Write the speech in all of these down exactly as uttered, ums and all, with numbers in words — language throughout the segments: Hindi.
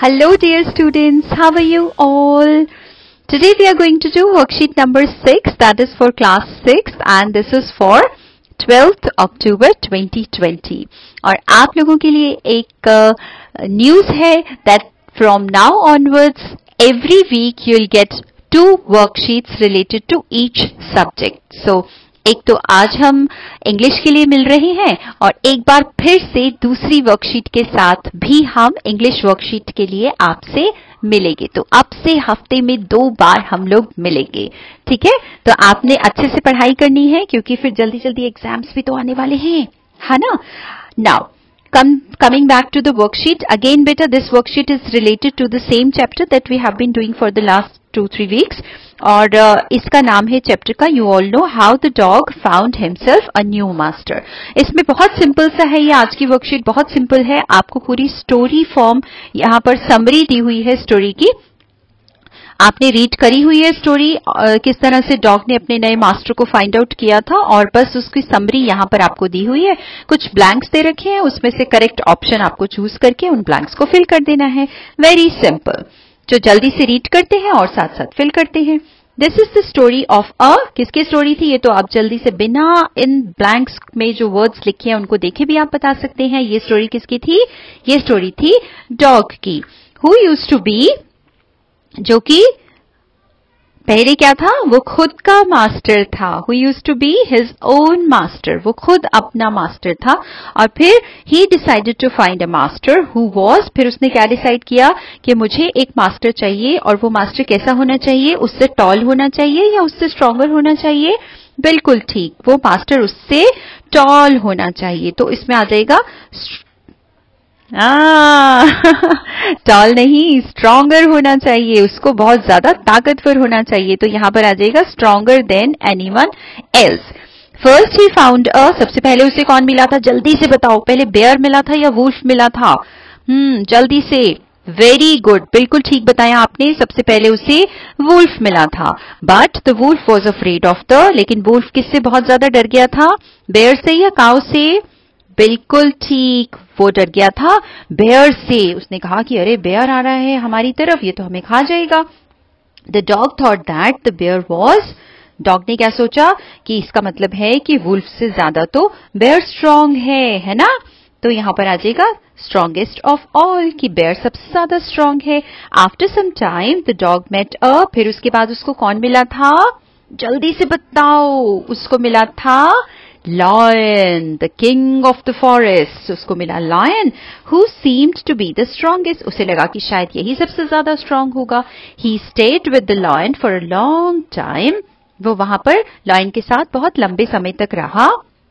Hello dear students, how are you all? Today we are going to do worksheet number six, that is for class six and this is for twelfth October twenty twenty. और आप लोगों के लिए एक न्यूज़ uh, है that from now onwards every week you'll get two worksheets related to each subject. So एक तो आज हम इंग्लिश के लिए मिल रहे हैं और एक बार फिर से दूसरी वर्कशीट के साथ भी हम इंग्लिश वर्कशीट के लिए आपसे मिलेंगे. तो अब से हफ्ते में दो बार हम लोग मिलेंगे. ठीक है, तो आपने अच्छे से पढ़ाई करनी है क्योंकि फिर जल्दी जल्दी एग्जाम्स भी तो आने वाले हैं, है ना. Now Come, coming back to the worksheet again, beta, this worksheet is related to the same chapter that we have been doing for the last two three weeks. और uh, इसका नाम है चैप्टर का you all know how the dog found himself a new master. इसमें बहुत सिंपल सा है, ये आज की वर्कशीट बहुत सिंपल है. आपको पूरी स्टोरी फॉर्म यहाँ पर समरी दी हुई है स्टोरी की. आपने रीड करी हुई है स्टोरी, किस तरह से डॉग ने अपने नए मास्टर को फाइंड आउट किया था और बस उसकी समरी यहाँ पर आपको दी हुई है. कुछ ब्लैंक्स दे रखे हैं, उसमें से करेक्ट ऑप्शन आपको चूज करके उन ब्लैंक्स को फिल कर देना है. Very simple. जो जल्दी से रीड करते हैं और साथ साथ फिल करते हैं. This is the story of a, किसकी स्टोरी थी ये तो आप जल्दी से बिना इन ब्लैंक्स में जो वर्ड्स लिखे हैं उनको देखे भी आप बता सकते हैं. ये स्टोरी किसकी थी? ये स्टोरी थी डॉग की. हु यूज्ड टू बी, जो कि पहले क्या था, वो खुद का मास्टर था. Who used to be his own master, वो खुद अपना मास्टर था. और फिर he decided to find a master who was, फिर उसने क्या डिसाइड किया कि मुझे एक मास्टर चाहिए और वो मास्टर कैसा होना चाहिए, उससे टॉल होना चाहिए या उससे स्ट्रॉन्गर होना चाहिए. बिल्कुल ठीक, वो मास्टर उससे टॉल होना चाहिए. तो इसमें आ जाएगा टॉल नहीं, स्ट्रॉन्गर होना चाहिए, उसको बहुत ज्यादा ताकतवर होना चाहिए. तो यहां पर आ जाएगा stronger than anyone else. First he found a, सबसे पहले उसे कौन मिला था, जल्दी से बताओ. पहले बेयर मिला था या वुल्फ मिला था? हम्म जल्दी से. वेरी गुड, बिल्कुल ठीक बताया आपने. सबसे पहले उसे वुल्फ मिला था. But the wolf was afraid of the, लेकिन वुल्फ किससे बहुत ज्यादा डर गया था, बेयर से या काउ से? बिल्कुल ठीक, वो डर गया था बेयर से. उसने कहा कि अरे बेयर आ रहा है हमारी तरफ, ये तो हमें खा जाएगा. The dog thought that the bear was, dog ने क्या सोचा कि इसका मतलब है कि वुल्फ से ज्यादा तो बेयर स्ट्रांग है, है ना. तो यहां पर आ जाएगा स्ट्रॉन्गेस्ट ऑफ ऑल, कि बेयर सबसे ज्यादा स्ट्रांग है. After some time the dog met a, फिर उसके बाद उसको कौन मिला था, जल्दी से बताओ. उसको मिला था Lion, the king of the forest. उसको मिला lion, who seemed to be the strongest. उसे लगा कि शायद यही सबसे ज्यादा स्ट्रांग होगा. He stayed with the lion for a long time. वो वहां पर lion के साथ बहुत लंबे समय तक रहा.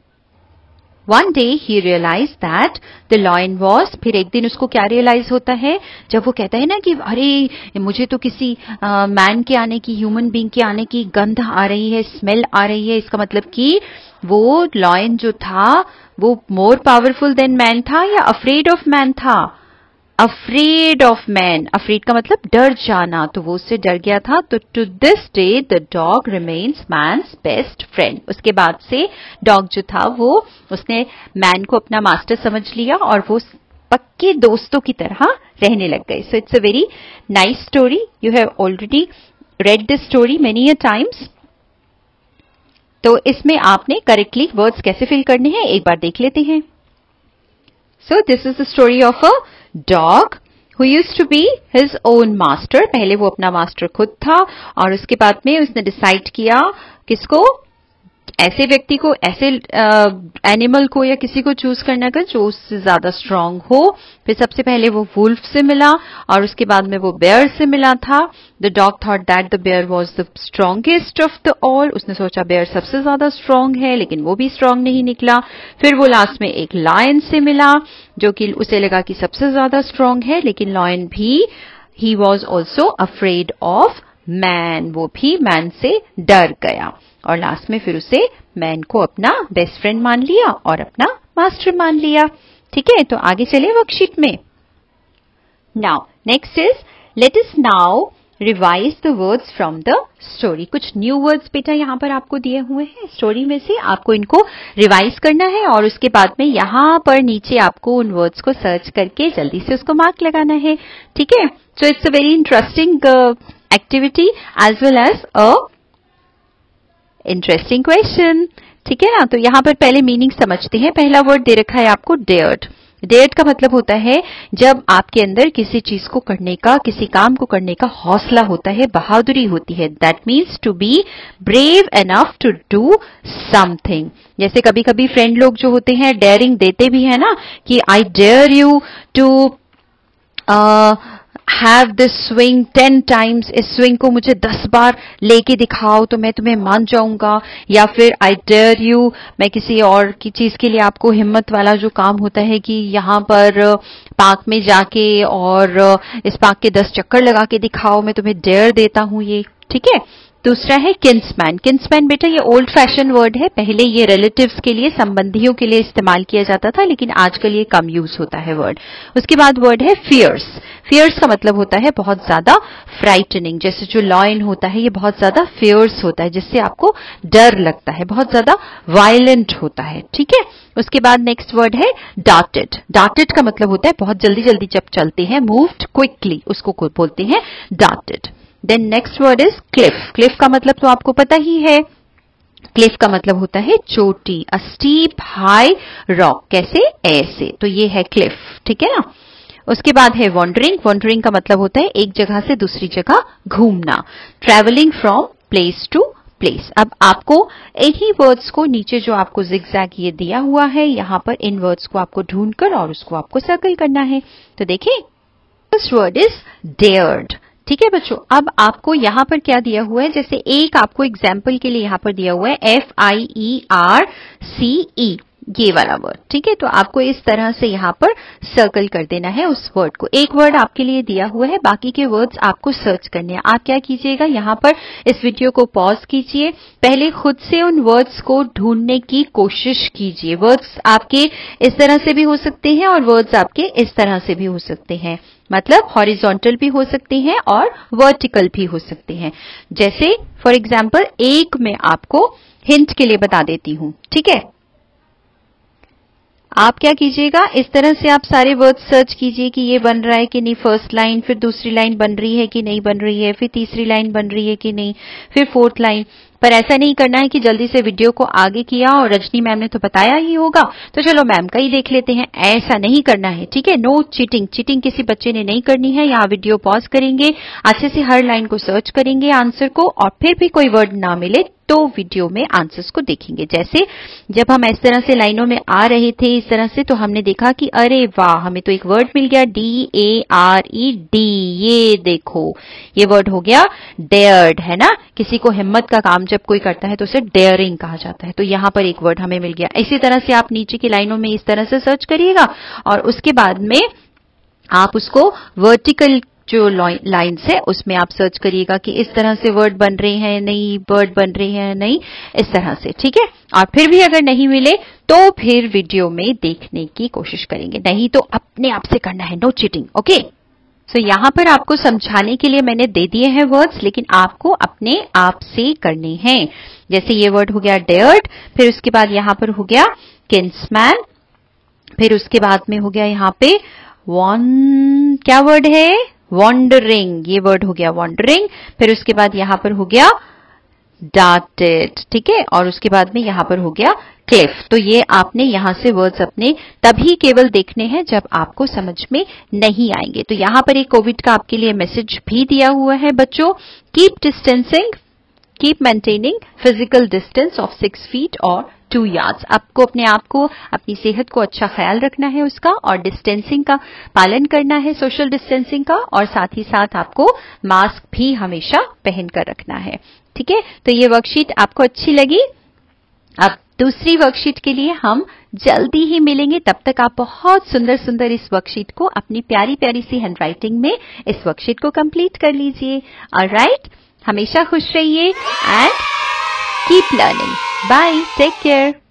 One day he realized that the lion was, फिर एक दिन उसको क्या रियलाइज होता है, जब वो कहता है ना कि अरे मुझे तो किसी मैन uh, के आने की, ह्यूमन बीइंग के आने की गंध आ रही है, स्मेल आ रही है. इसका मतलब कि वो लॉयन जो था वो मोर पावरफुल देन मैन था या अफ्रेड ऑफ मैन था? Afraid of man. अफ्रेड का मतलब डर जाना, तो वो उससे डर गया था. तो to this day the dog remains man's best friend. उसके बाद से डॉग जो था वो उसने मैन को अपना मास्टर समझ लिया और वो पक्के दोस्तों की तरह रहने लग गए. So it's a very nice story. You have already read this story many a times. तो इसमें आपने करेक्टली वर्ड्स कैसे फिल करने हैं एक बार देख लेते हैं. So this is the story of a dog who used to be his own master. पहले वो अपना मास्टर खुद था और उसके बाद में उसने डिसाइड किया किसको, ऐसे व्यक्ति को, ऐसे एनिमल को या किसी को चूज करना का जो उससे ज्यादा स्ट्रांग हो. फिर सबसे पहले वो वुल्फ से मिला और उसके बाद में वो बेयर से मिला था. The dog thought that the bear was the strongest of the all. उसने सोचा बेयर सबसे ज्यादा स्ट्रांग है, लेकिन वो भी स्ट्रांग नहीं निकला. फिर वो लास्ट में एक लायन से मिला जो कि उसे लगा कि सबसे ज्यादा स्ट्रांग है, लेकिन लायन भी, he was also afraid of man, वो भी मैन से डर गया. और लास्ट में फिर उसे मैन को अपना बेस्ट फ्रेंड मान लिया और अपना मास्टर मान लिया. ठीक है, तो आगे चले वर्कशीट में. Now next is let us now revise the words from the story. कुछ न्यू वर्ड्स बेटा यहाँ पर आपको दिए हुए हैं स्टोरी में से, आपको इनको रिवाइज करना है और उसके बाद में यहाँ पर नीचे आपको उन वर्ड्स को सर्च करके जल्दी से उसको मार्क लगाना है। ठीक है, so it's a very interesting activity as well as a interesting question. ठीक है ना, तो यहाँ पर पहले मीनिंग समझते हैं। पहला वर्ड दे रखा है आपको डेयर्ड। डेयर्ड का मतलब होता है जब आपके अंदर किसी चीज को करने का, किसी काम को करने का हौसला होता है, बहादुरी होती है। That means to be brave enough to do something. जैसे कभी कभी फ्रेंड लोग जो होते हैं डेयरिंग देते भी है ना कि I dare you to have this swing ten times, इस स्विंग को मुझे दस बार लेके दिखाओ तो मैं तुम्हें मान जाऊंगा। या फिर आई डेयर यू, मैं किसी और की चीज के लिए आपको हिम्मत वाला जो काम होता है कि यहाँ पर पार्क में जाके और इस पार्क के दस चक्कर लगा के दिखाओ, मैं तुम्हें डेयर देता हूं ये। ठीक है, दूसरा है किन्समैन। किन्समैन बेटा ये ओल्ड फैशन वर्ड है। पहले ये रिलेटिव्स के लिए, संबंधियों के लिए इस्तेमाल किया जाता था, लेकिन आजकल ये कम यूज होता है वर्ड। उसके बाद वर्ड है फियर्स। फियर्स का मतलब होता है बहुत ज्यादा फ्राइटनिंग। जैसे जो लॉयन होता है ये बहुत ज्यादा फियर्स होता है, जिससे आपको डर लगता है, बहुत ज्यादा वायलेंट होता है। ठीक है, उसके बाद नेक्स्ट वर्ड है डार्टेड। डार्टेड का मतलब होता है बहुत जल्दी जल्दी जब चलते हैं, मूव्ड क्विकली, उसको बोलते हैं darted. Then next word is cliff. Cliff का मतलब तो आपको पता ही है। क्लिफ का मतलब होता है चोटी, अ स्टीप हाई रॉक। कैसे? ऐसे, तो ये है क्लिफ। ठीक है ना, उसके बाद है वॉन्डरिंग। वॉन्डरिंग का मतलब होता है एक जगह से दूसरी जगह घूमना, travelling from place to place. अब आपको इन्हीं वर्ड्स को नीचे जो आपको जिगजैग ये दिया हुआ है, यहाँ पर इन वर्ड्स को आपको ढूंढकर और उसको आपको सर्कल करना है। तो देखिए, फर्स्ट वर्ड इज डेयर्ड। ठीक है बच्चों, अब आपको यहाँ पर क्या दिया हुआ है, जैसे एक आपको एग्जाम्पल के लिए यहाँ पर दिया हुआ है F I E R C ई, ये वाला वर्ड। ठीक है, तो आपको इस तरह से यहाँ पर सर्कल कर देना है उस वर्ड को। एक वर्ड आपके लिए दिया हुआ है, बाकी के वर्ड्स आपको सर्च करने हैं। आप क्या कीजिएगा, यहाँ पर इस वीडियो को पॉज कीजिए, पहले खुद से उन वर्ड्स को ढूंढने की कोशिश कीजिए। वर्ड्स आपके इस तरह से भी हो सकते हैं और वर्ड्स आपके इस तरह से भी हो सकते हैं, मतलब हॉरिजॉन्टल भी हो सकते हैं और वर्टिकल भी हो सकते हैं। जैसे फॉर एग्जाम्पल एक मैं आपको हिंट के लिए बता देती हूं। ठीक है, आप क्या कीजिएगा, इस तरह से आप सारे वर्ड्स सर्च कीजिए कि ये बन रहा है कि नहीं, फर्स्ट लाइन, फिर दूसरी लाइन बन रही है कि नहीं बन रही है, फिर तीसरी लाइन बन रही है कि नहीं, फिर फोर्थ लाइन। पर ऐसा नहीं करना है कि जल्दी से वीडियो को आगे किया और रजनी मैम ने तो बताया ही होगा तो चलो मैम का ही देख लेते हैं, ऐसा नहीं करना है। ठीक है, नो चीटिंग। चीटिंग किसी बच्चे ने नहीं करनी है। यहाँ वीडियो पॉज करेंगे, अच्छे से हर लाइन को सर्च करेंगे आंसर को, और फिर भी कोई वर्ड ना मिले तो वीडियो में आंसर्स को देखेंगे। जैसे जब हम इस तरह से लाइनों में आ रहे थे इस तरह से, तो हमने देखा कि अरे वाह, हमें तो एक वर्ड मिल गया, D A R E D. ये देखो, ये वर्ड हो गया डेयर्ड, है ना। किसी को हिम्मत का काम जब कोई करता है तो उसे डेयरिंग कहा जाता है। तो यहाँ पर एक वर्ड हमें मिल गया। इसी तरह से आप नीचे की लाइनों में इस तरह से सर्च करिएगा और उसके बाद में आप उसको वर्टिकल जो लाइन्स है उसमें आप सर्च करिएगा कि इस तरह से वर्ड बन रहे हैं नहीं, वर्ड बन रहे हैं नहीं, इस तरह से। ठीक है, और फिर भी अगर नहीं मिले तो फिर वीडियो में देखने की कोशिश करेंगे, नहीं तो अपने आप से करना है, no cheating. Okay, so so, यहाँ पर आपको समझाने के लिए मैंने दे दिए हैं वर्ड्स, लेकिन आपको अपने आप से करने हैं। जैसे ये वर्ड हो गया डेयर्ड, फिर उसके बाद यहाँ पर हो गया किन्समैन, फिर उसके बाद में हो गया यहाँ पे वन, क्या वर्ड है, वॉन्डरिंग। ये वर्ड हो गया वॉन्डरिंग। फिर उसके बाद यहाँ पर हो गया डार्टेड। ठीक है, और उसके बाद में यहाँ पर हो गया क्लिफ। तो ये आपने यहाँ से वर्ड्स अपने तभी केवल देखने हैं जब आपको समझ में नहीं आएंगे। तो यहाँ पर एक कोविड का आपके लिए मैसेज भी दिया हुआ है बच्चों, keep distancing, keep maintaining physical distance of six feet और टू यार्ड्स। आपको अपने आप को, अपनी सेहत को अच्छा ख्याल रखना है उसका, और डिस्टेंसिंग का पालन करना है, सोशल डिस्टेंसिंग का, और साथ ही साथ आपको मास्क भी हमेशा पहन कर रखना है। ठीक है, तो ये वर्कशीट आपको अच्छी लगी। अब दूसरी वर्कशीट के लिए हम जल्दी ही मिलेंगे, तब तक आप बहुत सुंदर सुंदर इस वर्कशीट को अपनी प्यारी प्यारी सी हैंडराइटिंग में इस वर्कशीट को कंप्लीट कर लीजिए। ऑलराइट, हमेशा खुश रहिए and keep learning. Bye, take care.